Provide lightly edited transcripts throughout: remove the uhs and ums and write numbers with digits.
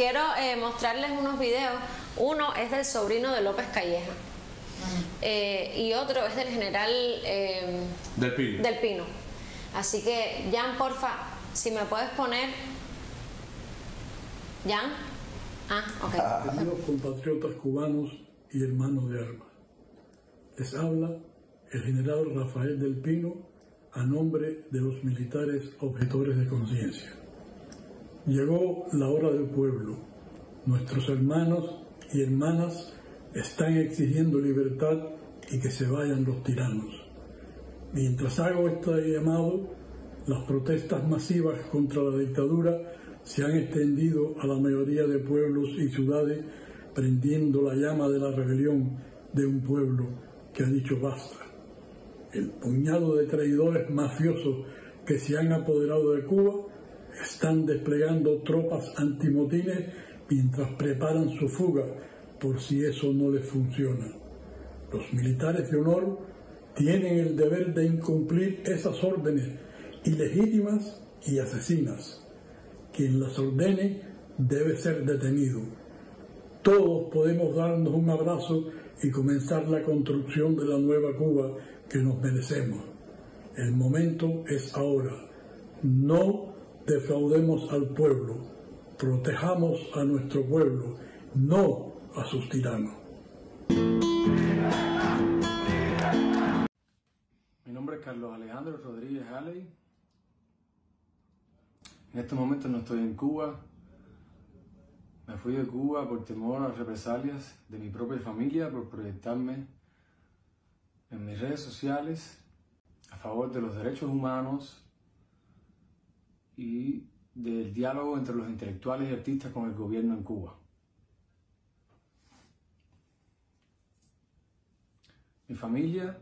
quiero mostrarles unos videos. Uno es del sobrino de López Calleja y otro es del general del Pino. Así que, Jan, porfa, si me puedes poner... ¿Jan? Ok. Queridos compatriotas cubanos y hermanos de armas, les habla el general Rafael del Pino a nombre de los militares objetores de conciencia. Llegó la hora del pueblo. Nuestros hermanos y hermanas están exigiendo libertad y que se vayan los tiranos. Mientras hago este llamado, las protestas masivas contra la dictadura se han extendido a la mayoría de pueblos y ciudades, prendiendo la llama de la rebelión de un pueblo que ha dicho basta. El puñado de traidores mafiosos que se han apoderado de Cuba están desplegando tropas antimotines mientras preparan su fuga por si eso no les funciona. Los militares de honor tienen el deber de incumplir esas órdenes ilegítimas y asesinas. Quien las ordene debe ser detenido. Todos podemos darnos un abrazo y comenzar la construcción de la nueva Cuba que nos merecemos. El momento es ahora. No defraudemos al pueblo. Protejamos a nuestro pueblo, no a sus tiranos. Mi nombre es Carlos Alejandro Rodríguez Haley. En este momento no estoy en Cuba. Me fui de Cuba por temor a las represalias de mi propia familia por proyectarme en mis redes sociales a favor de los derechos humanos y del diálogo entre los intelectuales y artistas con el gobierno en Cuba. Mi familia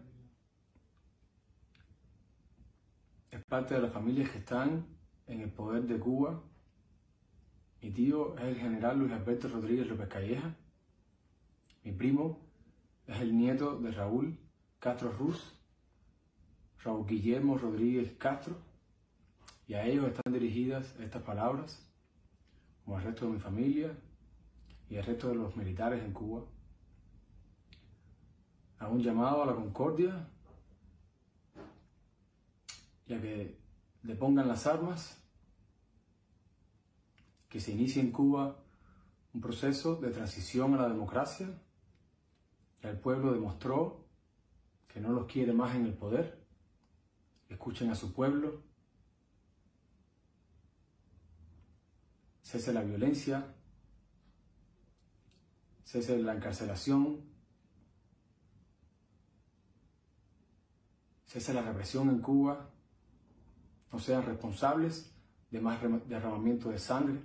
es parte de las familias que están en el poder de Cuba. Mi tío es el general Luis Alberto Rodríguez López Calleja. Mi primo es el nieto de Raúl Castro Ruz, Raúl Guillermo Rodríguez Castro, y a ellos están dirigidas estas palabras, como al resto de mi familia y al resto de los militares en Cuba, a un llamado a la concordia y a que depongan las armas, que se inicie en Cuba un proceso de transición a la democracia. Ya el pueblo demostró que no los quiere más en el poder. Escuchen a su pueblo. Cese la violencia, cese la encarcelación, cese la represión en Cuba. No sean responsables de más derramamiento de sangre.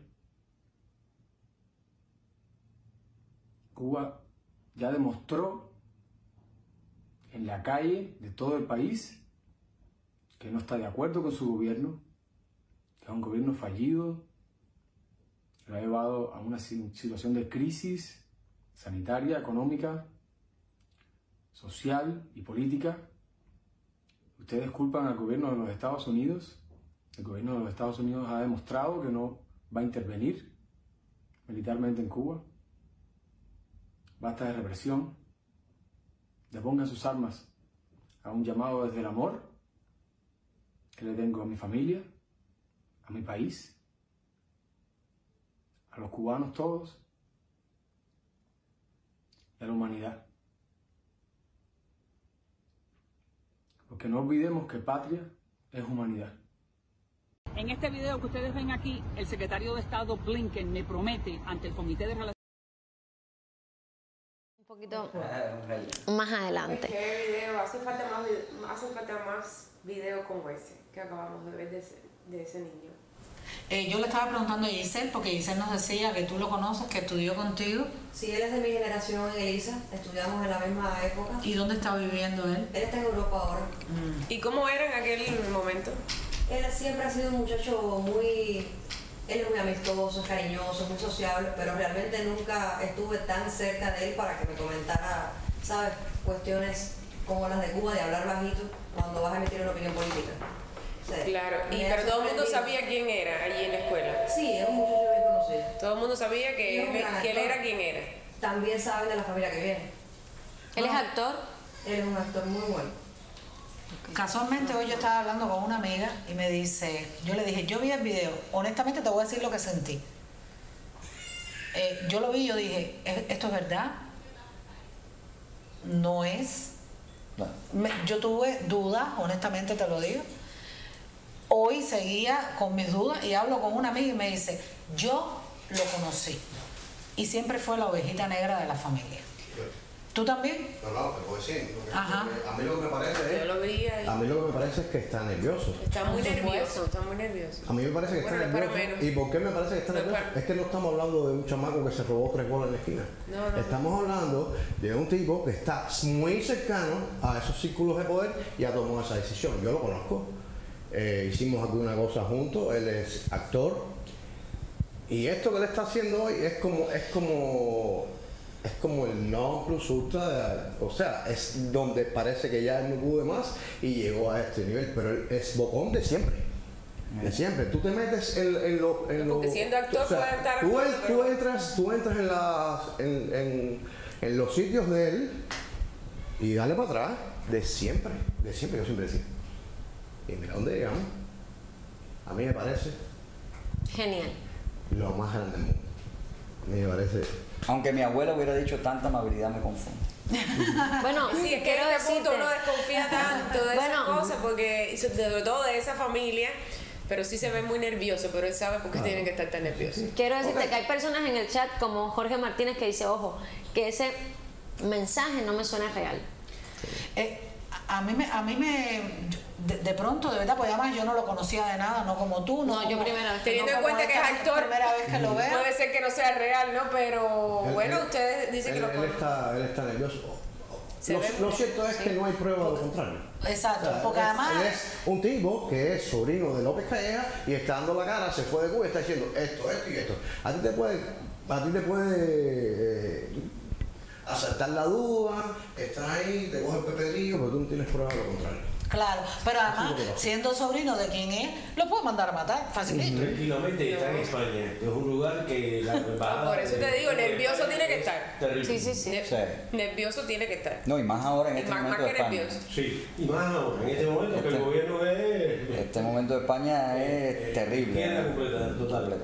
Cuba ya demostró en la calle de todo el país que no está de acuerdo con su gobierno, que es un gobierno fallido, que lo ha llevado a una situación de crisis sanitaria, económica, social y política. Ustedes culpan al gobierno de los Estados Unidos. El gobierno de los Estados Unidos ha demostrado que no va a intervenir militarmente en Cuba. Basta de represión. Depongan sus armas. A un llamado desde el amor que le tengo a mi familia, a mi país, a los cubanos todos y a la humanidad. Porque no olvidemos que patria es humanidad. En este video que ustedes ven aquí, el secretario de Estado Blinken me promete ante el Comité de Relaciones... Un poquito más adelante. ¿Qué video? Hace falta más videos como ese que acabamos de ver de ese niño. Yo le estaba preguntando a Giselle, porque Giselle nos decía que tú lo conoces, que estudió contigo. Sí, él es de mi generación, Elisa. Estudiamos en la misma época. ¿Y dónde está viviendo él? Él está en Europa ahora. ¿Y cómo era en aquel momento? Él siempre ha sido un muchacho muy... Él es muy amistoso, es cariñoso, muy sociable, pero realmente nunca estuve tan cerca de él para que me comentara, ¿sabes? Cuestiones como las de Cuba, de hablar bajito cuando vas a emitir una opinión política. O sea, claro, pero todo el mundo sabía quién era allí en la escuela. Sí, es un muchacho bien conocido. Todo el mundo sabía que él era quien era. También saben de la familia que viene. ¿Él es actor? Él es un actor muy bueno. Casualmente hoy yo estaba hablando con una amiga y me dice, yo le dije, yo vi el video, honestamente te voy a decir lo que sentí. Yo lo vi y yo dije, ¿esto es verdad? No es. Yo tuve dudas, honestamente te lo digo. Hoy seguía con mis dudas y hablo con una amiga y me dice, yo lo conocí y siempre fue la ovejita negra de la familia. ¿Tú también? No, te puedo decir. Ajá. A mí lo que me parece Yo lo vi ahí. A mí lo que me parece es que está nervioso. Está muy nervioso, está muy nervioso. A mí me parece que está nervioso. ¿Y por qué me parece que está nervioso? Es que no estamos hablando de un chamaco que se robó 3 bolas en la esquina. No. Estamos hablando de un tipo que está muy cercano a esos círculos de poder y ha tomado esa decisión. Yo lo conozco. Hicimos alguna cosa juntos. Él es actor. Y esto que él está haciendo hoy es como el non plus ultra, o sea, es donde parece que ya no pude más y llegó a este nivel, pero él es bocón de siempre. De siempre. Tú te metes en lo porque siendo actor, o sea, puede estar tú entras en los sitios de él y dale para atrás, de siempre, yo siempre decía. Y mira dónde llegamos. A mí me parece Genial. lo más grande del mundo. A mí me parece. Aunque mi abuela hubiera dicho tanta amabilidad, me confunde. Bueno, sí, es que en este punto uno desconfía tanto de esas cosas, porque sobre todo de esa familia, pero sí se ve muy nervioso, pero él sabe por qué tienen que estar tan nerviosos. Quiero decirte que hay personas en el chat como Jorge Martínez que dice, ojo, que ese mensaje no me suena real. A mí de pronto, de verdad, pues además yo no lo conocía de nada, no como tú. No, yo primera vez. Teniendo en cuenta que es actor, primera vez que lo veo. Puede ser que no sea real, ¿no? Pero bueno, ustedes dicen que lo conocen. Él está nervioso. Lo cierto es que no hay prueba de lo contrario. Exacto, O sea, porque además... Él es un tipo que es sobrino de López Calleja y está dando la cara, se fue de Cuba y está diciendo esto y esto. A ti te puede asaltar la duda, estás ahí, te coge el pepedrillo, pero tú no tienes prueba de lo contrario. Claro, pero además, siendo sobrino de quien es, lo puede mandar a matar fácilmente. Tranquilamente está en España. Es un lugar que la embajada. Por eso te digo, nervioso tiene que estar. Terrible. Sí. Nervioso tiene que estar. No, y más ahora en este Más momento que de España. nervioso. Sí, y más ahora, en este momento que el gobierno es. Este momento de España es terrible. Quiebra completa, total.